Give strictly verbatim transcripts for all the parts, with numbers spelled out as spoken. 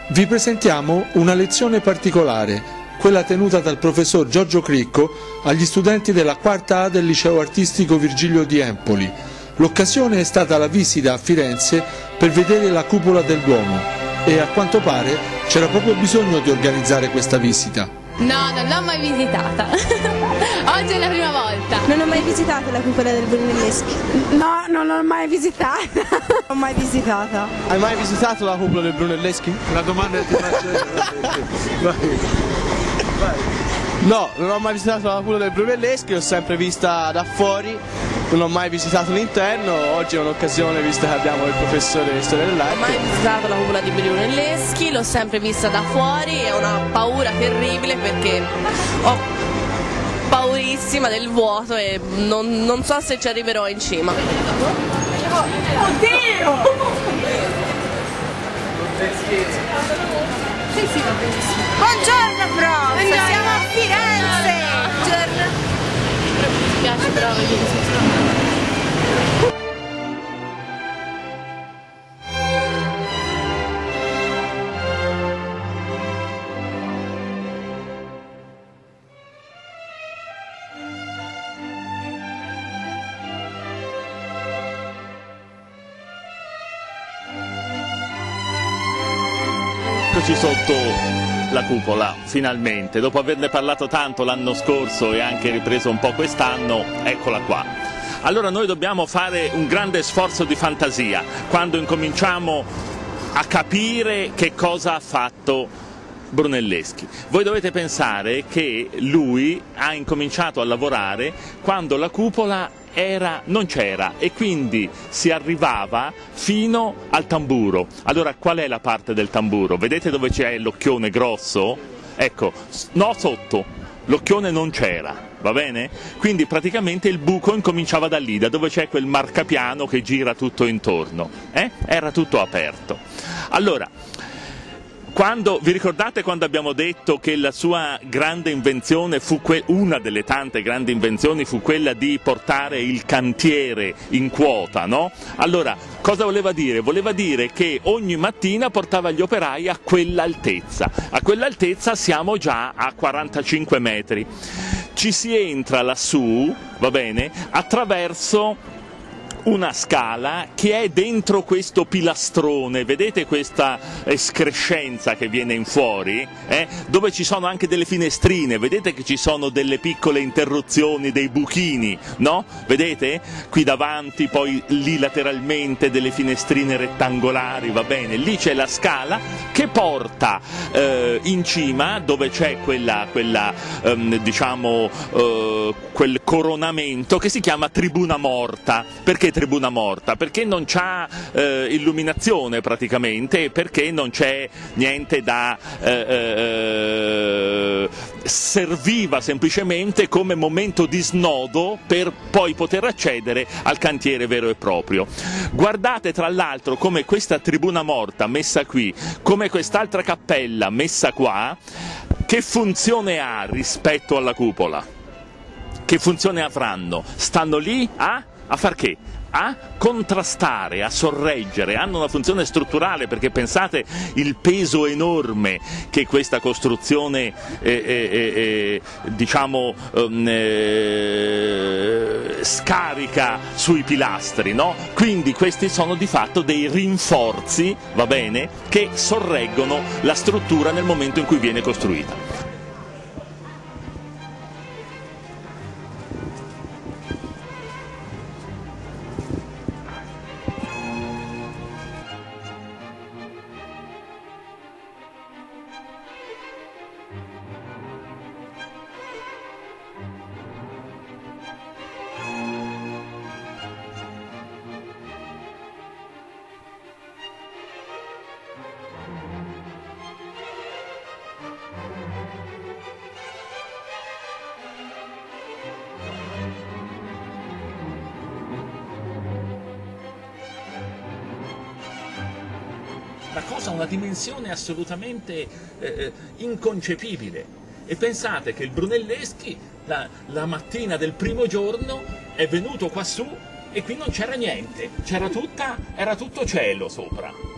Vi presentiamo una lezione particolare, quella tenuta dal professor Giorgio Cricco agli studenti della quarta A del Liceo Artistico Virgilio di Empoli. L'occasione è stata la visita a Firenze per vedere la cupola del Duomo e a quanto pare c'era proprio bisogno di organizzare questa visita. No, non l'ho mai visitata. Oggi è la prima volta. Non ho mai visitato la cupola del Brunelleschi. No, non l'ho mai visitata. Non l'ho mai visitata. Hai mai visitato la cupola del Brunelleschi? La domanda ti faccio io. Vai. Vai. No, non ho mai visitato la cupola del Brunelleschi, l'ho sempre vista da fuori, non ho mai visitato l'interno. Oggi è un'occasione, visto che abbiamo il professore di storia dell'arte. Non ho mai visitato la cupola di Brunelleschi, l'ho sempre vista da fuori, è una paura terribile perché ho paurissima del vuoto e non, non so se ci arriverò in cima. Oddio! Sì, sì, va benissimo. Buongiorno prof, Buongiorno. siamo a Firenze! Buongiorno. Mi spiace però vedere. Eccoci sotto la cupola, finalmente, dopo averne parlato tanto l'anno scorso e anche ripreso un po' quest'anno, eccola qua. Allora noi dobbiamo fare un grande sforzo di fantasia quando incominciamo a capire che cosa ha fatto Brunelleschi. Voi dovete pensare che lui ha incominciato a lavorare quando la cupola Era, non c'era e quindi si arrivava fino al tamburo. Allora qual è la parte del tamburo? Vedete dove c'è l'occhione grosso? Ecco, no, sotto, l'occhione non c'era, va bene? Quindi praticamente il buco incominciava da lì, da dove c'è quel marcapiano che gira tutto intorno, eh? Era tutto aperto. Allora, Quando, vi ricordate quando abbiamo detto che la sua grande invenzione fu que- una delle tante grandi invenzioni fu quella di portare il cantiere in quota, no? Allora, cosa voleva dire? Voleva dire che ogni mattina portava gli operai a quell'altezza. A quell'altezza siamo già a quarantacinque metri. Ci si entra lassù, va bene, attraverso una scala che è dentro questo pilastrone, vedete questa escrescenza che viene in fuori, eh? Dove ci sono anche delle finestrine, vedete che ci sono delle piccole interruzioni, dei buchini, no? Vedete? Qui davanti, poi lì lateralmente delle finestrine rettangolari, va bene? Lì c'è la scala che porta eh, in cima, dove c'è quella, quella ehm, diciamo, eh, quel coronamento che si chiama tribuna morta. Perché tribuna morta? Perché non c'ha eh, illuminazione praticamente e perché non c'è niente da eh, eh, serviva semplicemente come momento di snodo per poi poter accedere al cantiere vero e proprio. Guardate tra l'altro come questa tribuna morta messa qui, come quest'altra cappella messa qua, che funzione ha rispetto alla cupola? Che funzione avranno? Stanno lì a, a far che? A contrastare, a sorreggere, hanno una funzione strutturale, perché pensate il peso enorme che questa costruzione eh, eh, eh, diciamo eh, scarica sui pilastri, no? Quindi questi sono di fatto dei rinforzi, va bene, che sorreggono la struttura nel momento in cui viene costruita. La cosa ha una dimensione assolutamente eh, inconcepibile. E pensate che il Brunelleschi la, la mattina del primo giorno è venuto quassù e qui non c'era niente, c'era tutta, era tutto cielo sopra.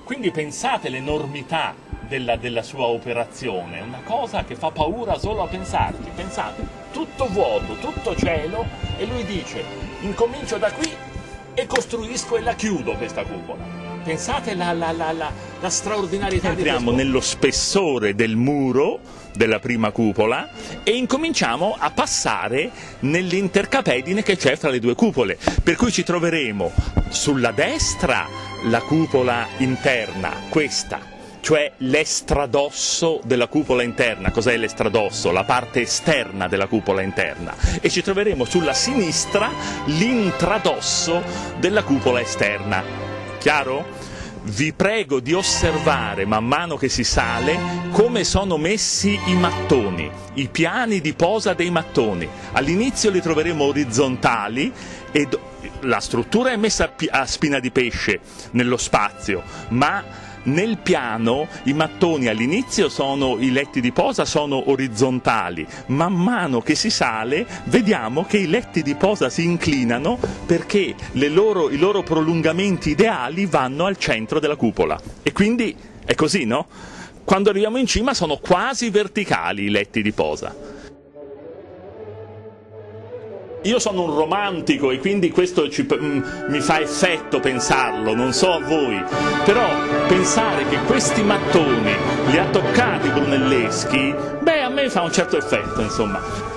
Quindi pensate l'enormità della, della sua operazione, è una cosa che fa paura solo a pensarci. Pensate, tutto vuoto, tutto cielo, e lui dice: incomincio da qui e costruisco e la chiudo questa cupola. Pensate la, la, la, la, la straordinarietà. Entriamo di questo... nello spessore del muro della prima cupola e incominciamo a passare nell'intercapedine che c'è fra le due cupole, per cui ci troveremo sulla destra la cupola interna, questa, cioè l'estradosso della cupola interna. Cos'è l'estradosso? La parte esterna della cupola interna. E ci troveremo sulla sinistra l'intradosso della cupola esterna. Chiaro? Vi prego di osservare man mano che si sale come sono messi i mattoni, i piani di posa dei mattoni. All'inizio li troveremo orizzontali e la struttura è messa a spina di pesce nello spazio, ma nel piano i mattoni all'inizio sono, i letti di posa sono orizzontali, man mano che si sale vediamo che i letti di posa si inclinano perché le loro, i loro prolungamenti ideali vanno al centro della cupola, e quindi è così, no? Quando arriviamo in cima sono quasi verticali i letti di posa. Io sono un romantico e quindi questo ci, mm, mi fa effetto pensarlo, non so a voi, però pensare che questi mattoni li ha toccati Brunelleschi, beh, a me fa un certo effetto, insomma.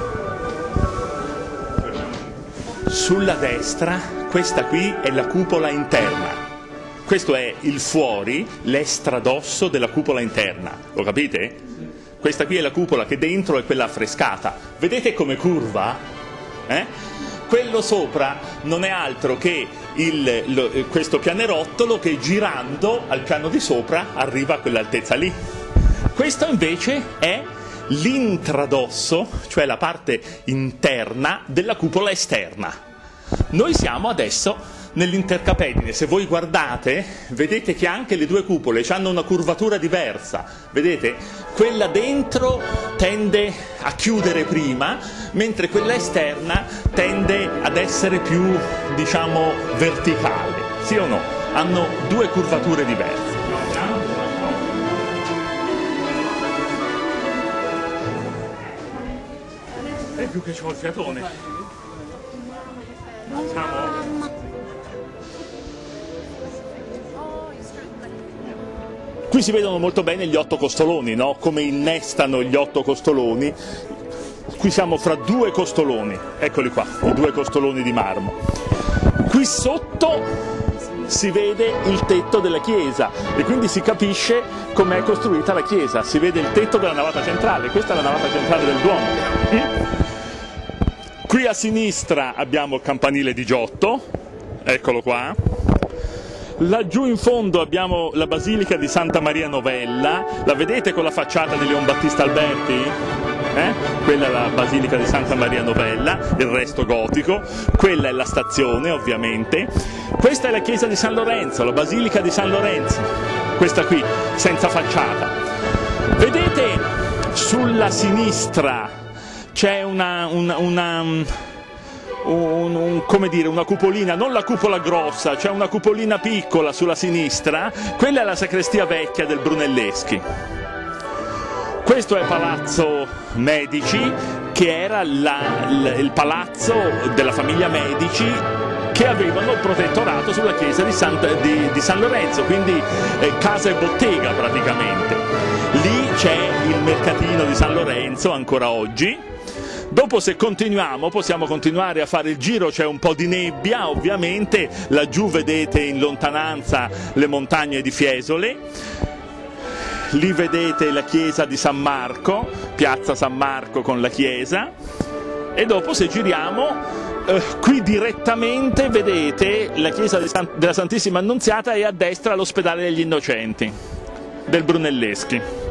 Sulla destra, questa qui è la cupola interna, questo è il fuori, l'estradosso della cupola interna, lo capite? Questa qui è la cupola che dentro è quella affrescata, vedete come curva? Eh? Quello sopra non è altro che il, lo, questo pianerottolo che girando al piano di sopra arriva a quell'altezza lì. Questo invece è l'intradosso, cioè la parte interna della cupola esterna. Noi siamo adesso nell'intercapedine. Se voi guardate vedete che anche le due cupole hanno una curvatura diversa, vedete? Quella dentro tende a chiudere prima, mentre quella esterna tende ad essere più, diciamo, verticale, sì o no? Hanno due curvature diverse. È più che c'ho il fiatone. Siamo... Qui si vedono molto bene gli otto costoloni, no? Come innestano gli otto costoloni. Qui siamo fra due costoloni, eccoli qua, i due costoloni di marmo. Qui sotto si vede il tetto della chiesa e quindi si capisce com'è costruita la chiesa. Si vede il tetto della navata centrale, questa è la navata centrale del Duomo. Qui a sinistra abbiamo il campanile di Giotto, eccolo qua. Laggiù in fondo abbiamo la Basilica di Santa Maria Novella, la vedete con la facciata di Leon Battista Alberti? Eh? Quella è la Basilica di Santa Maria Novella, il resto gotico, quella è la stazione ovviamente. Questa è la chiesa di San Lorenzo, la Basilica di San Lorenzo, questa qui, senza facciata. Vedete sulla sinistra c'è una... una, una Un, un, come dire, una cupolina, non la cupola grossa, c'è una cupolina piccola sulla sinistra, quella è la sacrestia vecchia del Brunelleschi. Questo è Palazzo Medici, che era la, la, il palazzo della famiglia Medici che avevano il protettorato sulla chiesa di, Santa, di, di San Lorenzo, quindi eh, casa e bottega praticamente. Lì c'è il mercatino di San Lorenzo ancora oggi. Dopo, se continuiamo, possiamo continuare a fare il giro, c'è un po' di nebbia ovviamente, laggiù vedete in lontananza le montagne di Fiesole, lì vedete la chiesa di San Marco, piazza San Marco con la chiesa, e dopo se giriamo, eh, qui direttamente vedete la chiesa di San- della Santissima Annunziata e a destra l'ospedale degli Innocenti del Brunelleschi.